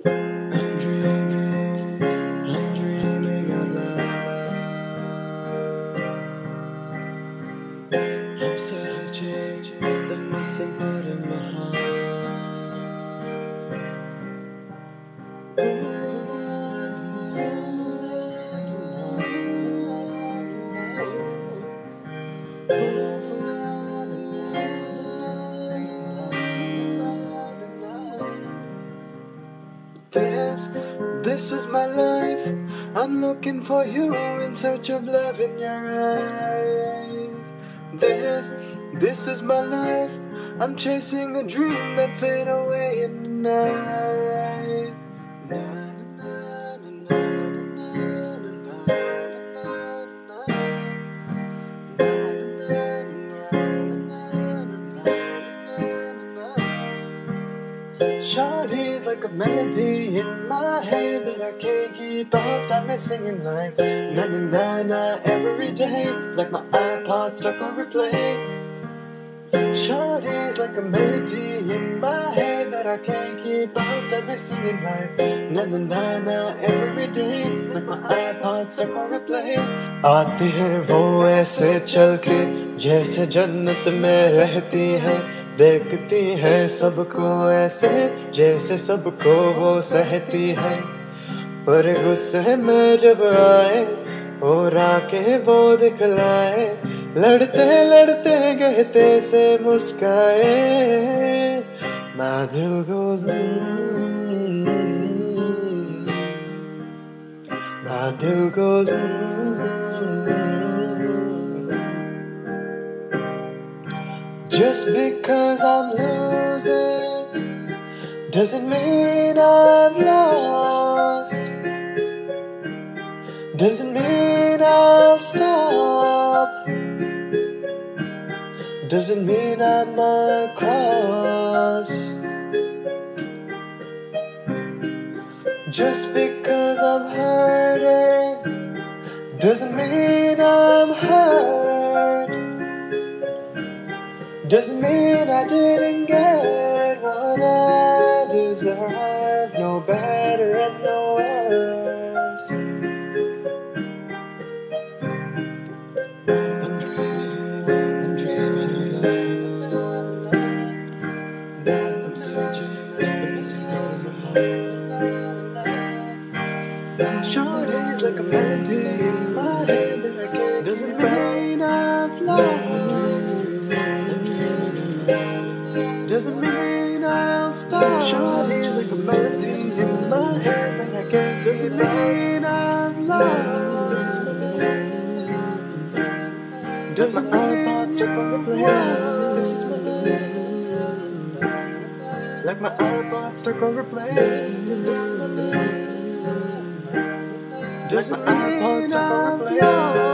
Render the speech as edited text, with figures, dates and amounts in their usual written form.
I'm dreaming out loud. I'm searching the missing part in my This is my life. I'm looking for you in search of love in your eyes. This is my life. I'm chasing a dream that fade away in the night. Shawty's like a melody in my head that I can't keep out. Got me singing like na na na na every day. It's like my iPod stuck on replay. Shawty's like a melody in my head that I can't keep out. Got me singing like na na na na every day. It's like my iPod stuck on replay. आती हैं वो ऐसे चल के जैसे जन्नत में रहती हैं, देखती हैं सबको ऐसे जैसे सबको वो सहती हैं, पर गुस्से में जब आए और आके वो दिखलाए, लड़ते लड़ते कहते से मुस्काए, my दिल goes my दिल goes Just because I'm losing doesn't mean I've lost. Doesn't mean I'll stop. Doesn't mean I'm across. Just because I'm hurting doesn't mean I'm hurt. Doesn't mean I didn't get what I deserve. No better and no worse. I'm dreaming alone. I'm searching the missing parts of my heart. Shawty's like a melody in my head that I can't. Doesn't mean I've lost. Doesn't mean I'll stop. Shawty's like a melody in my head that I can't. Doesn't mean I've lost. Doesn't mean I've lost. This is my life. Like my iPod stuck on replay. This is my life. Doesn't mean I've lost.